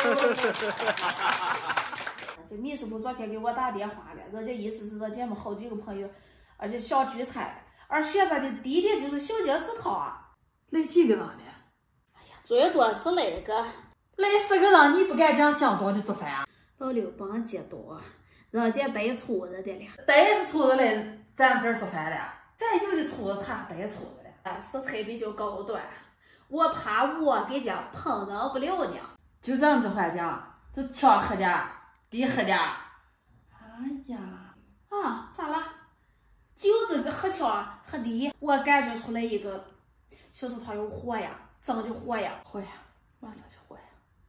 这米师傅昨天给我打电话了，人家意思是说咱们好几个朋友，而且小聚餐，而学生的弟弟就是小结石头啊。 来几个人呢？ 哎呀，最多是那个。 来10个人，你不敢讲想多就做饭啊？ 老刘帮接多，人家带厨子的了。 带是厨子来咱这儿做饭了，咱有的厨子他还带厨子的。 食材比较高端，我怕我给家烹饪不了呢。 就咱们这话讲，都强喝点，低喝点。哎呀， 啊，咋了？酒子喝强喝低，我感觉出来一个，就是他有火呀，真的火呀， 火呀，马上就火呀。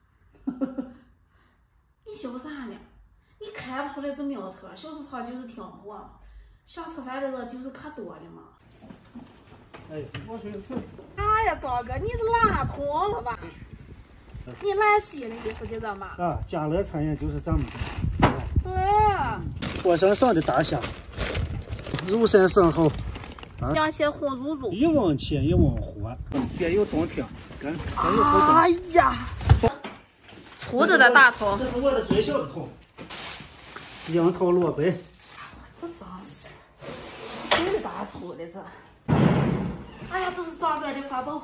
你笑啥呢？你看不出来这苗头，小时候就是挺火，想吃饭的人就是可多了嘛。 哎，我说这。 哎呀，赵哥，你这拉通了吧？你拉稀的意思，知道吗？ 啊，家乐餐饮就是咱们的。 对。 火山上的大虾，肉身上好。啊， 羊血红肉肉。 一往前一往活，别有冬天，该有好东西。 哎呀，粗着的大头。 这是我的最小的头。樱桃萝卜。 这真是，真的大粗的这。哎呀，这是赵哥的法宝。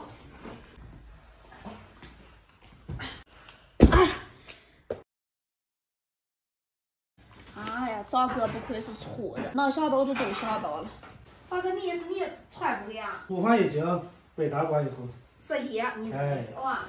哎呀，赵哥不愧是粗的，能想到就都想到了。赵哥，你意思你穿这个呀？ 煮饭一斤，背大锅以后。 11，你这意思啊？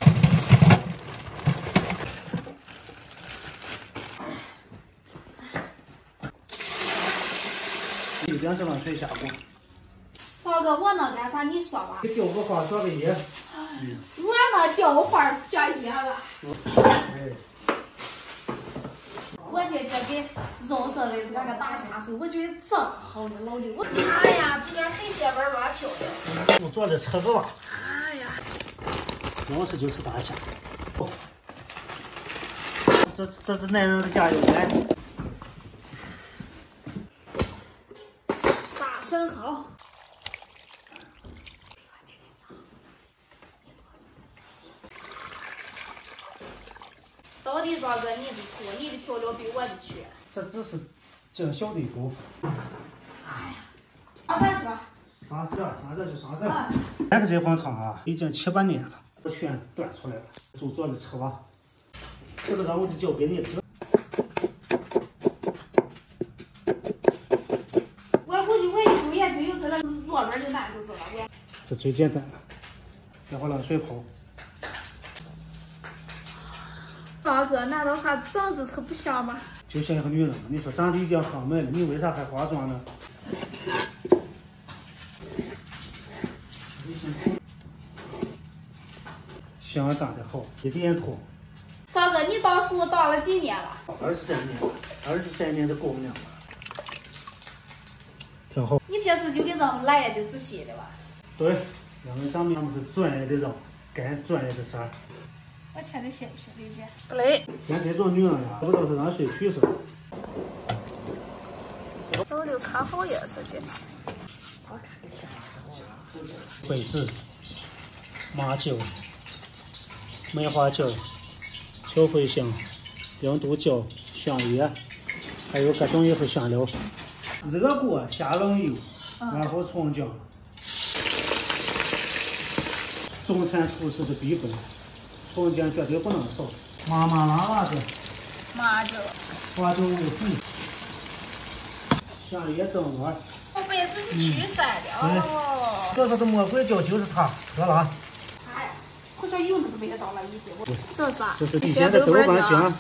一定是往水下锅。 赵哥，我能干啥？你说吧。 雕个花，做个叶。 我能雕花做叶了。我今天给肉色的这个大虾手，我觉得真好呢，老刘。哎呀，这点黑血味乱飘的。 我做的吃个吧。 哎呀， 要是就是大虾。这是男人的加油站。 大生蚝。到底赵哥你的粗，你的调料比我的全。 这只是精小的一部分。 哎呀，上菜去吧。 上色就上色。那个这碗汤啊，已经7、8年了，我全端出来了，就做的吃吧。这个任务就交给你了。 我估计我一抽烟就有这个萝卜就难就是了。 这最简单了，然后让水泡。 赵哥，难道他长着吃不香吗？ 就像一个女人，你说长得已经很美了，你为啥还化妆呢？相当的好，一点脱。 赵哥，你当初当了几年了 ？23年，23年的姑娘了，挺好。 你平时就给人来的仔细的吧？ 对，因为咱们是专业的人，干专业的事儿。 我切的行不行，李姐？不累。 像这种女人呀，不都是让水取死？ 老刘看好也是这。 我看个虾。 桂枝、麻酒、梅花酒、小茴香、印度椒、香叶，还有各种一些香料。热锅下冷油，然后葱姜。中餐厨师的必备。葱姜绝对不能少，麻辣的， 麻酒， 花椒、五水，香叶正味。 我杯子是驱散的哦。 这是的魔鬼椒就是它，喝了。 哎，好像有那个味道了已经。这是啥？ 这是地县的豆瓣酱。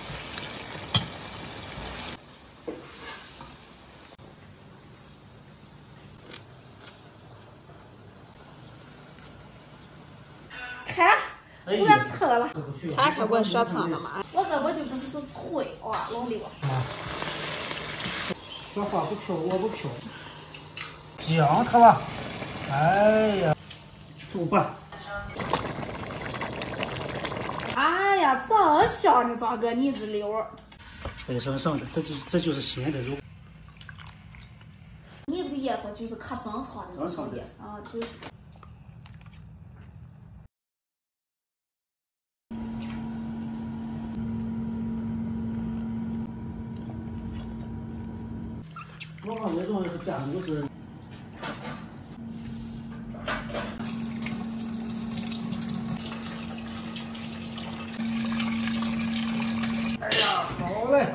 看。我吃了，看我说成了嘛？我根本就不是说脆哇，老刘。 说话不飘，我不飘。姜它吧，哎呀，煮吧。 哎呀，真香的，赵哥，你这溜。 白生生的，这就是鲜的肉。 你这个颜色就是可正常的那种颜色啊，就是。 我看那种家都是。哎呀，好嘞！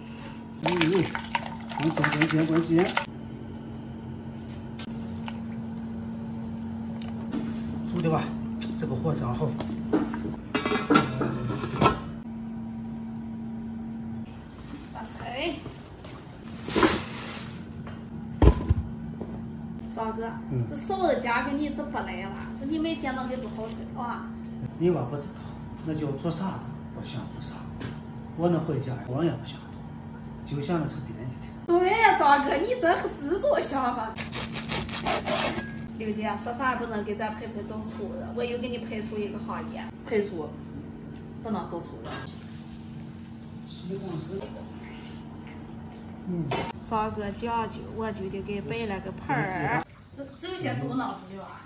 关键。煮的吧，这个火正好。 榨菜。赵哥，这嫂子嫁给你这不来了，这你每天能给做好菜啊？ 你娃不知道，那叫做啥的不想做啥。我能回家，我也不想做，就想着吃便宜的。 对呀，赵哥，你这自作想法。刘姐说啥也不能给咱培培走错的，我又给你培出一个行业。 配醋不能走错的。 西红柿。 赵哥讲究，我就得给摆了个盘儿。这有些动脑子的吧？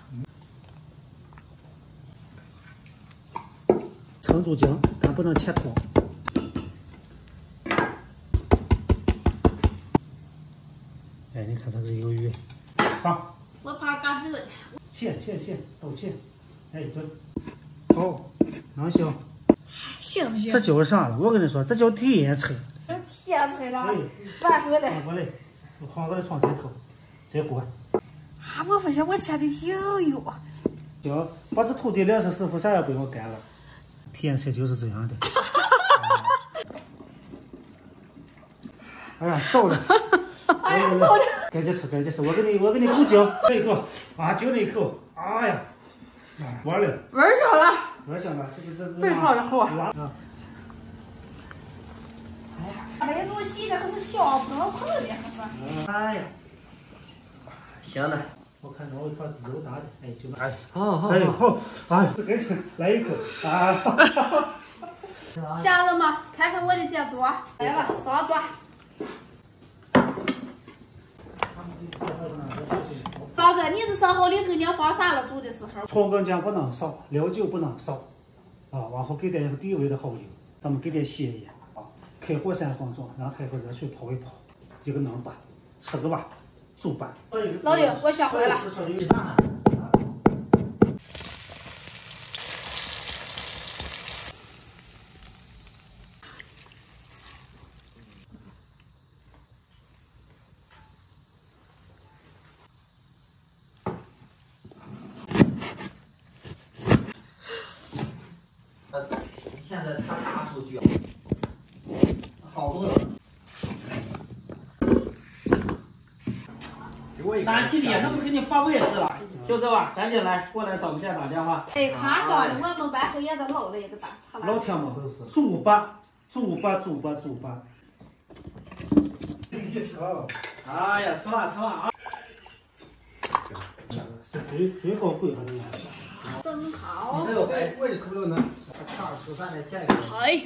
撑住姜，但不能切脱。哎，你看它这有鱼，上。 我怕嘎子。 切，都切。哎，对。好，能行。 行不行？ 这就是啥了？我跟你说，这叫甜菜。 甜菜了，半盒的。 过来，放在床前头，这锅。 啊，我发现我切的挺油。 行，把这土地脸上师傅啥也不用干了。甜菜就是这样的。哎呀，烧了！ 哎呀，烧了！ 该紧吃，我给你补姜，这一口啊，就那一口，哎呀，完了， 味儿香了， 味儿香了，这非常的好啊！ 那种洗的还是小不能碰的，还是。 哎呀， 行了， 我看着我一块肉大的，哎，就那， 好， 哎好，哎，这该吃，来一口，啊！ 家人们，看看我的杰作，来吧，上桌。大哥，你这烧好里头你要放啥了？煮的时候？ 葱跟姜不能少，料酒不能少，啊，往后给点地味的好油，咱们给点咸盐啊，开火3分钟，让它和热水泡一泡，一个能拌，吃个吧，煮拌。 老刘，我学会了。 现在他大数据，好多人。拿起脸，那不给你发位置了？就这吧，赶紧来，过来找个家打电话。 哎，看上了，我们班后也得捞了一个大车来。 老天嘛，煮吧。 哎呀，吃吧啊！ 是最高贵的东西。 真好。 这个白贵的出了呢，上吃饭的价格。 哎。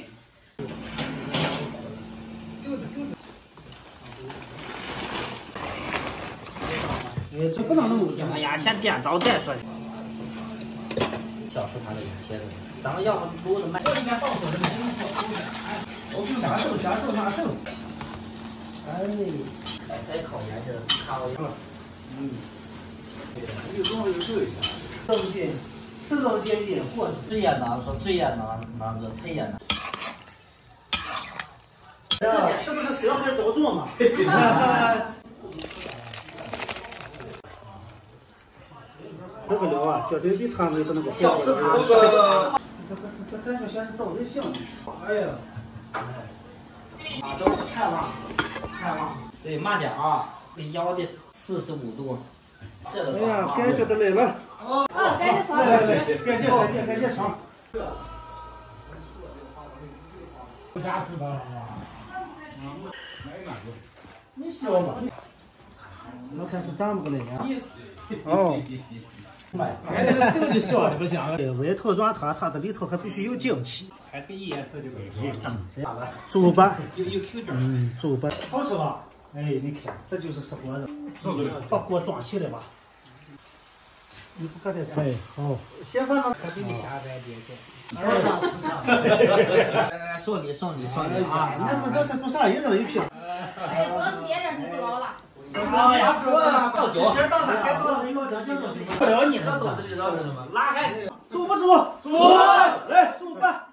哎，这不能那么多。 哎呀，先点着再说。小食堂的茄子，咱们要不撸着卖。这里面放手的没用手，都是拿手。 哎， 该烤盐去了，烤盐了。 有多少有这一下。 是能见烟火。 最也能说，最也能热，脆也能。 这不是社会造作吗？这个料啊，绝对比他们的那个小食堂这感觉像是找人香的。 哎呀， 马粥太旺，对，慢点啊，给腰的45度。这个哎呀，感觉的来了。 啊，赶紧上。 赶紧上。 不下知道了你笑吧。我看是长不来呀。哦。 哎，这个手就小的不像了。 外头软塌塌的，里头还必须有精气。 还跟颜色就不一样。 猪板， 有口感。 猪板好吃吧？哎，你看，这就是石锅肉。把锅装起来吧。你不搁点菜？好。 先放到可比你下再点点。 来，送你啊！ 那是做啥？一人一瓶。 哎，主要是点点就不捞了。 哎呀，倒酒。 不了你这都是遇到的吗？拉开。 煮不煮？煮。来煮吧。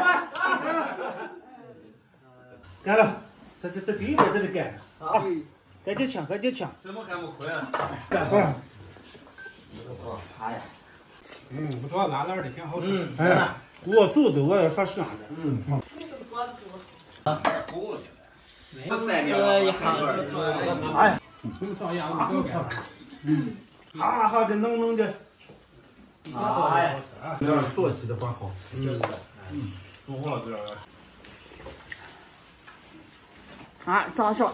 干了，这第一遍这里干。 好。 赶紧抢，赶紧抢。 什么还没回来？ 干快。 哎呀。 不错，辣辣的挺好吃。 哎，我煮的我也好香的。 你是做的煮。 这一行。 哎， 照样好吃。好好的，浓浓的。 哎呀， 这样做起的话好。 就是。 中火了这样。 啊，张小。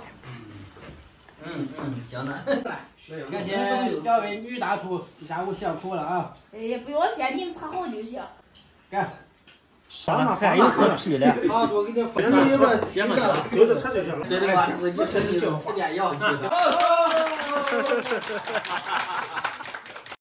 行的。 感谢两位女大厨，下午辛苦了啊！ 哎，不要嫌你们炒好就行。 干。 还有扯皮嘞。 啊，我给你分你们姐们， 就是吃就行了。 这的话，我就吃点药去的。